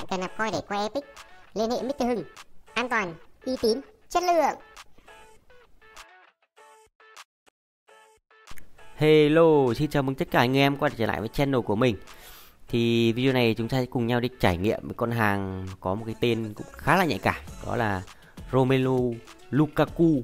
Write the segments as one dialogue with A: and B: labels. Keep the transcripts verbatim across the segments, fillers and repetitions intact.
A: Bạn cần nạp coin để quay Epic, liên hệ mít tơ Hưng. An toàn, uy tín, chất lượng.
B: Hello, xin chào mừng tất cả anh em quay trở lại với channel của mình. Thì video này chúng ta sẽ cùng nhau đi trải nghiệm một con hàng có một cái tên cũng khá là nhạy cảm, đó là Romelu Lukaku,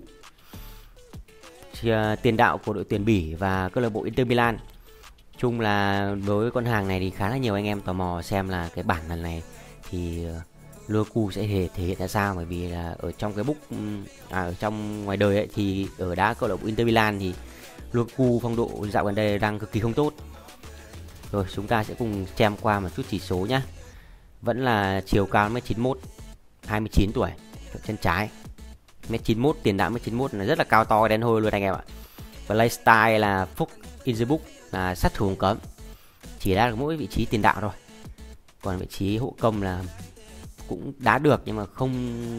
B: tiền đạo của đội tuyển Bỉ và câu lạc bộ Inter Milan. Chung là đối với con hàng này thì khá là nhiều anh em tò mò xem là cái bản lần này thì Lukaku sẽ thể, thể hiện ra sao, bởi vì là ở trong cái book à, ở trong ngoài đời ấy, thì ở đá câu lạc bộ Inter Milan thì Lukaku phong độ dạo gần đây đang cực kỳ không tốt. Rồi chúng ta sẽ cùng xem qua một chút chỉ số nhá. Vẫn là chiều cao mét chín mốt, hai mươi chín tuổi, chân trái. mét chín mốt, tiền đạo mét chín mốt là rất là cao to đen hôi luôn anh em ạ. Play style là Fox in the book, là sát thủ cấm. Chỉ đá được mỗi vị trí tiền đạo thôi. Còn vị trí hộ công là cũng đá được nhưng mà không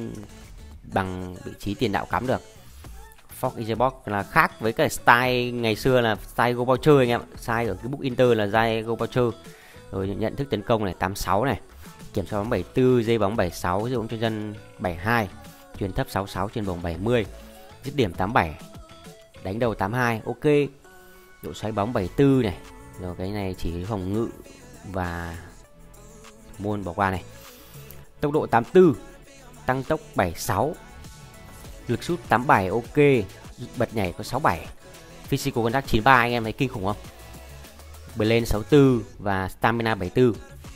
B: bằng vị trí tiền đạo cắm được. Fox in the box là khác với cái style ngày xưa là style go voucher anh em. Style ở cái book Inter là style go voucher. Rồi nhận thức tấn công này tám mươi sáu này, kiểm soát bóng bảy mươi tư, dây bóng bảy mươi sáu, dây bóng chân dân bảy mươi hai, chuyền thấp sáu mươi sáu, chuyền bổng bảy mươi, dứt điểm tám mươi bảy, đánh đầu tám mươi hai, ok. Độ xoáy bóng bảy mươi tư này. Rồi cái này chỉ phòng ngự và môn bỏ qua này. Tốc độ tám mươi tư, tăng tốc bảy mươi sáu, lực sút tám mươi bảy, ok. Bật nhảy có sáu mươi bảy, physical contact chín mươi ba, anh em thấy kinh khủng không? Lên sáu mươi tư và stamina bảy mươi tư.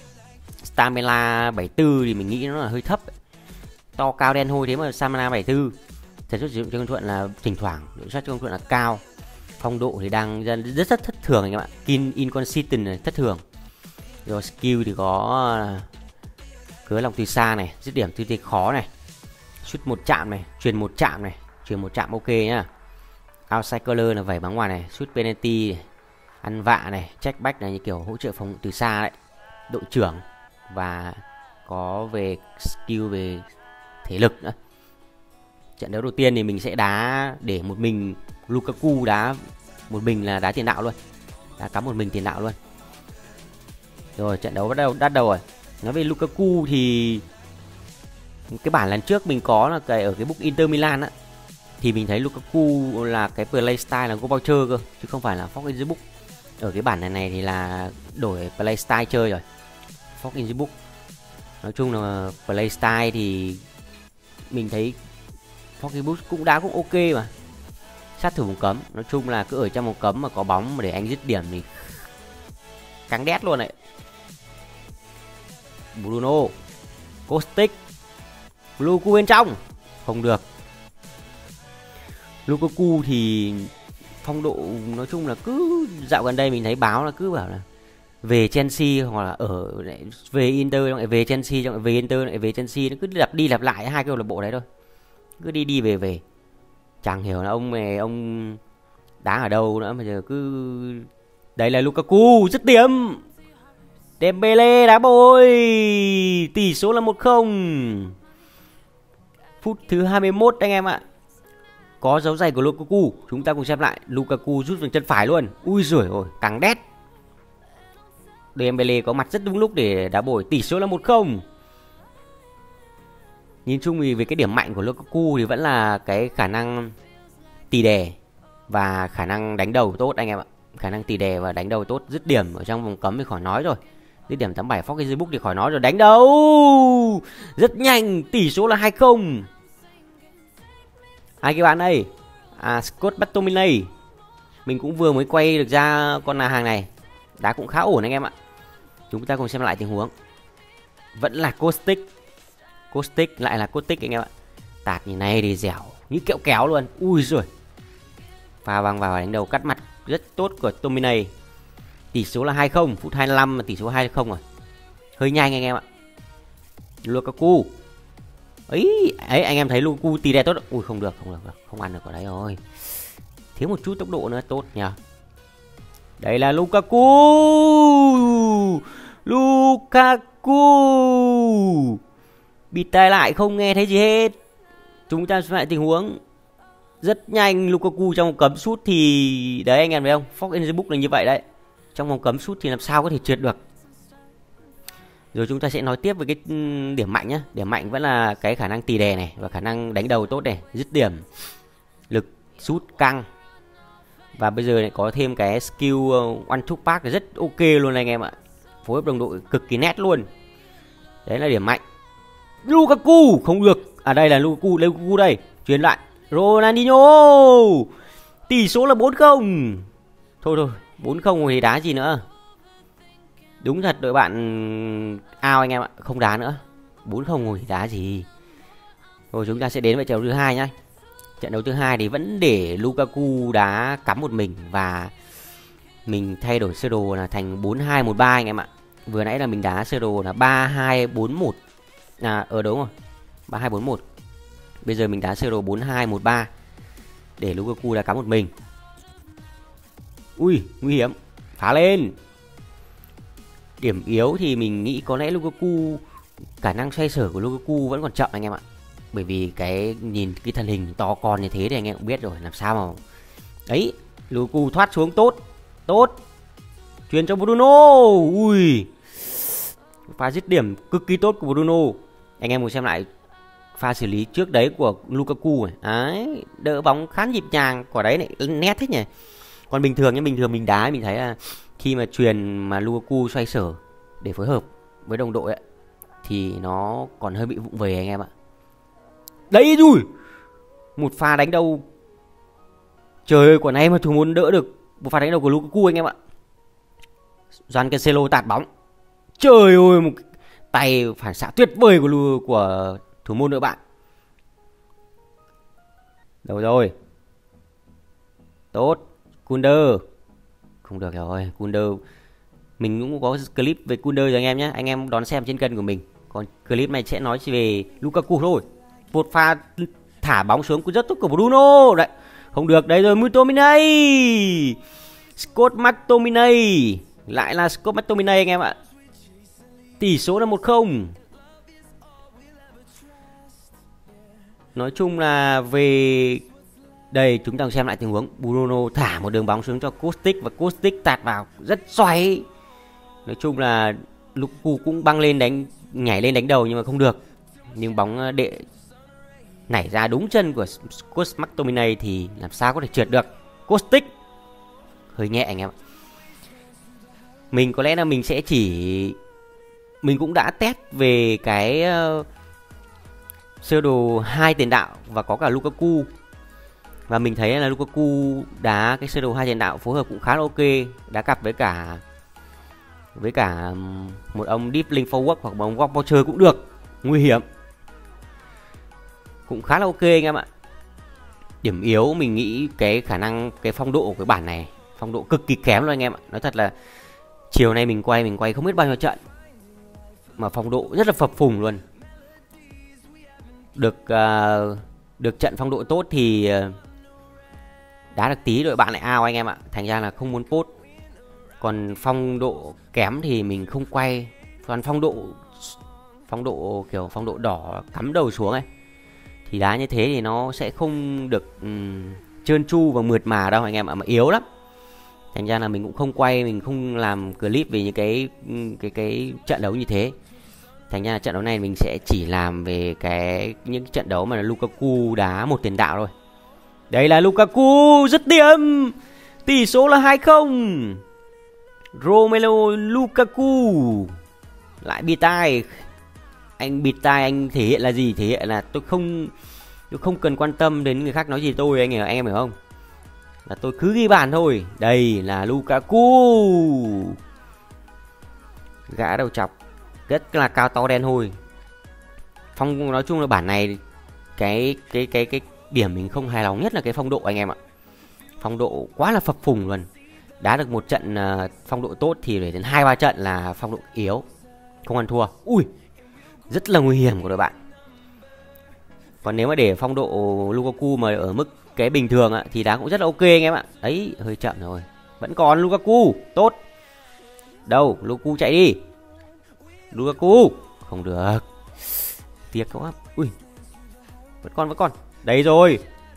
B: Stamina bảy mươi tư thì mình nghĩ nó là hơi thấp ấy. To cao đen hôi thế mà stamina bảy mươi tư. Tần suất sử dụng cho con Thuận là thỉnh thoảng, tần suất cho con Thuận là cao. Phong độ thì đang rất rất thất thường anh em ạ. In inconsistent này, thất thường. Rồi skill thì có cứa lòng từ xa này, dứt điểm tư thế khó này, sút một chạm này, truyền một chạm này, truyền một chạm ok nhá. Outside color là vẩy bóng ngoài này, sút penalty này, ăn vạ này, check back này, như kiểu hỗ trợ phòng từ xa đấy. Đội trưởng và có về skill về thể lực nữa. Trận đấu đầu tiên thì mình sẽ đá để một mình Lukaku, đá một mình là đá tiền đạo luôn, đá cắm một mình tiền đạo luôn. Rồi trận đấu bắt đầu đắt đầu rồi. Nói về Lukaku thì cái bản lần trước mình có là cái ở cái book Inter Milan á, thì mình thấy Lukaku là cái play style là go voucher cơ, chứ không phải là Fox in the book. Ở cái bản này này thì là đổi play style chơi rồi, Fox in the book. Nói chung là play style thì mình thấy Fox in the book cũng đá cũng ok mà. Sát thủ vòng cấm, nói chung là cứ ở trong vòng cấm mà có bóng mà để anh dứt điểm thì căng đét luôn đấy. Bruno, Kostic, Lukaku bên trong không được. Lukaku thì phong độ nói chung là cứ dạo gần đây mình thấy báo là cứ bảo là về Chelsea hoặc là ở về Inter, lại về Chelsea, lại về Inter, lại về Chelsea, nó cứ lặp đi lặp lại hai câu lạc bộ đấy thôi, cứ đi đi về về, chẳng hiểu là ông này ông đá ở đâu nữa mà giờ cứ. Đây là Lukaku dứt điểm, Dembele đá bồi, tỷ số là một không. Phút thứ hai mươi mốt anh em ạ. Có dấu giày của Lukaku, chúng ta cùng xem lại. Lukaku rút vào chân phải luôn. Ui giời ơi, càng đét. Dembele có mặt rất đúng lúc để đá bồi, tỷ số là một không. Nhìn chung thì về cái điểm mạnh của Lukaku thì vẫn là cái khả năng tì đè và khả năng đánh đầu tốt anh em ạ. Khả năng tì đè và đánh đầu tốt, dứt điểm ở trong vòng cấm thì khỏi nói rồi. Dứt điểm tám mươi bảy, Fox in the book thì khỏi nói rồi, đánh đầu rất nhanh, tỷ số là hai không. Ai cái bạn đây? À, Scott McTominay. Mình cũng vừa mới quay được ra con là hàng này, đá cũng khá ổn anh em ạ. Chúng ta cùng xem lại tình huống. Vẫn là Kostic. Kostic lại là Kostic anh em ạ. Tạt như này thì dẻo như kẹo kéo luôn. Ui giời. Pha văng vào đánh đầu cắt mặt rất tốt của Tominay. Tỷ số là hai không, phút hai mươi lăm mà tỷ số hai không rồi. Hơi nhanh anh em ạ. Lukaku. Ấy, ấy anh em thấy Lukaku tì đè tốt. Ui không được, không được, không ăn được ở đấy rồi. Thiếu một chút tốc độ nữa tốt nhỉ. Đây là Lukaku. Lukaku. Bịt tai lại không nghe thấy gì hết. Chúng ta xem lại tình huống. Rất nhanh, Lukaku trong vòng cấm sút thì đấy anh em thấy không? Fox in the book là như vậy đấy. Trong vòng cấm sút thì làm sao có thể trượt được. Rồi chúng ta sẽ nói tiếp về cái điểm mạnh nhá. Điểm mạnh vẫn là cái khả năng tì đè này và khả năng đánh đầu tốt này, dứt điểm, lực sút căng. Và bây giờ lại có thêm cái skill one two pass rất ok luôn anh em ạ. Phối hợp đồng đội cực kỳ nét luôn. Đấy là điểm mạnh. Lukaku không được. À đây là Lukaku, Lukaku đây. Truyền lại Ronaldinho. Tỷ số là bốn không. Thôi thôi, bốn không thì đá gì nữa. Đúng thật đội bạn ao anh em ạ, không đá nữa. bốn không rồi thì đá gì. Rồi chúng ta sẽ đến với trận đấu thứ hai nhá. Trận đấu thứ hai thì vẫn để Lukaku đá cắm một mình và mình thay đổi sơ đồ là thành bốn hai một ba anh em ạ. Vừa nãy là mình đá sơ đồ là ba hai bốn một. À ờ đúng rồi. ba hai bốn một. Bây giờ mình đá sơ đồ bốn hai một ba để Lukaku đá cắm một mình. Ui, nguy hiểm. Phá lên. Điểm yếu thì mình nghĩ có lẽ Lukaku, khả năng xoay sở của Lukaku vẫn còn chậm anh em ạ. Bởi vì cái nhìn cái thân hình to con như thế thì anh em cũng biết rồi, làm sao mà. Đấy, Lukaku thoát xuống tốt. Tốt. Truyền cho Bruno. Ui. Pha dứt điểm cực kỳ tốt của Bruno. Anh em cùng xem lại pha xử lý trước đấy của Lukaku này. Đấy, đỡ bóng khá nhịp nhàng, quả đấy lại nét thế nhỉ. Còn bình thường nhá, bình thường mình đá mình thấy là khi mà truyền mà Lukaku xoay sở để phối hợp với đồng đội ấy, thì nó còn hơi bị vụng về anh em ạ. Đấy rồi. Một pha đánh đầu. Trời ơi, quả này mà thủ môn đỡ được một pha đánh đầu của Lukaku anh em ạ. Joan Cancelo tạt bóng. Trời ơi, một tay phản xạ tuyệt vời của của thủ môn đội bạn. Đâu rồi. Tốt. Kunder. Không được rồi, Kunder. Mình cũng có clip về Kunder rồi anh em nhé. Anh em đón xem trên kênh của mình. Còn clip này sẽ nói chỉ về Lukaku thôi. Một pha thả bóng xuống rất tốt của Bruno. Đấy. Không được, đấy rồi, McTominay. Scott McTominay. Lại là Scott McTominay anh em ạ. Tỷ số là một không. Nói chung là về đây chúng ta xem lại tình huống. Bruno thả một đường bóng xuống cho Kostic và Kostic tạt vào rất xoáy. Nói chung là Lukaku cũng băng lên đánh, nhảy lên đánh đầu nhưng mà không được. Nhưng bóng đệ nảy ra đúng chân của Scott McTominay thì làm sao có thể trượt được. Kostic hơi nhẹ anh em ạ. Mình có lẽ là mình sẽ chỉ mình cũng đã test về cái uh, sơ đồ hai tiền đạo và có cả Lukaku. Và mình thấy là Lukaku đá cái sơ đồ hai tiền đạo phối hợp cũng khá là ok, đá cặp với cả với cả một ông deep link forward hoặc một ông walk voucher cũng được, nguy hiểm. Cũng khá là ok anh em ạ. Điểm yếu mình nghĩ cái khả năng cái phong độ của cái bản này, phong độ cực kỳ kém luôn anh em ạ. Nói thật là chiều nay mình quay mình quay không biết bao nhiêu trận mà phong độ rất là phập phùng luôn. Được uh, được trận phong độ tốt thì uh, đá được tí đội bạn lại ao anh em ạ. Thành ra là không muốn post. Còn phong độ kém thì mình không quay. Còn phong độ phong độ kiểu phong độ đỏ cắm đầu xuống ấy thì đá như thế thì nó sẽ không được um, trơn tru và mượt mà đâu anh em ạ, mà yếu lắm. Thành ra là mình cũng không quay, mình không làm clip về những cái cái cái trận đấu như thế. Thành ra là trận đấu này mình sẽ chỉ làm về cái những trận đấu mà Lukaku đá một tiền đạo thôi. Đây là Lukaku dứt điểm. Tỷ số là hai không. Romelu Lukaku lại bịt tai. Anh bịt tai anh thể hiện là gì? Thể hiện là tôi không tôi không cần quan tâm đến người khác nói gì tôi, anh, anh em hiểu không? Là tôi cứ ghi bàn thôi. Đây là Lukaku. Gã đầu chọc rất là cao to đen hôi. Phong nói chung là bản này cái cái cái cái điểm mình không hài lòng nhất là cái phong độ anh em ạ. Phong độ quá là phập phùng luôn. Đá được một trận uh, phong độ tốt thì để đến hai ba trận là phong độ yếu, không ăn thua. Ui, rất là nguy hiểm của đội bạn. Còn nếu mà để phong độ Lukaku mà ở mức cái bình thường ạ thì đá cũng rất là ok anh em ạ. Đấy, hơi chậm rồi. Vẫn còn Lukaku, tốt. Đâu, Lukaku chạy đi. Lukaku, không được. Tiếc quá. Ui. Vẫn còn vẫn còn. Đấy rồi.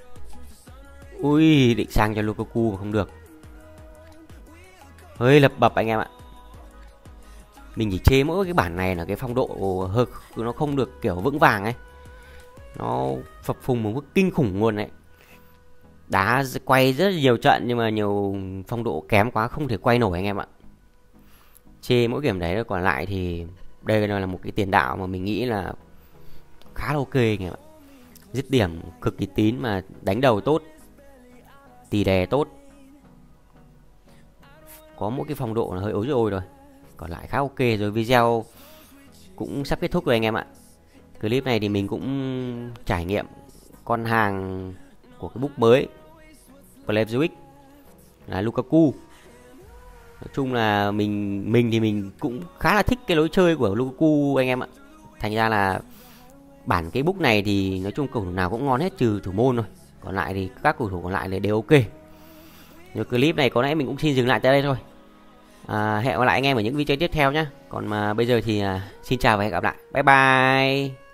B: Ui, định sang cho Lukaku mà không được. Hơi lập bập anh em ạ. Mình chỉ chê mỗi cái bản này là cái phong độ hơi nó không được kiểu vững vàng ấy, nó phập phùng một mức kinh khủng luôn đấy. Đá quay rất nhiều trận nhưng mà nhiều phong độ kém quá không thể quay nổi anh em ạ. Chê mỗi điểm đấy, còn lại thì đây là một cái tiền đạo mà mình nghĩ là khá là ok anh em ạ. Dứt điểm cực kỳ tín mà đánh đầu tốt, tì đè tốt, có mỗi cái phong độ là hơi ối rồi rồi, còn lại khá ok rồi. Video cũng sắp kết thúc rồi anh em ạ. Clip này thì mình cũng trải nghiệm con hàng của cái book mới Playzoic là Lukaku. Nói chung là mình mình thì mình cũng khá là thích cái lối chơi của Lukaku anh em ạ. Thành ra là bản cái book này thì nói chung cầu thủ nào cũng ngon hết trừ thủ môn thôi, còn lại thì các cầu thủ còn lại là đều ok. Nhưng clip này có lẽ mình cũng xin dừng lại tại đây thôi. À, hẹn gặp lại anh em ở những video tiếp theo nhé. Còn mà bây giờ thì à, xin chào và hẹn gặp lại. Bye bye.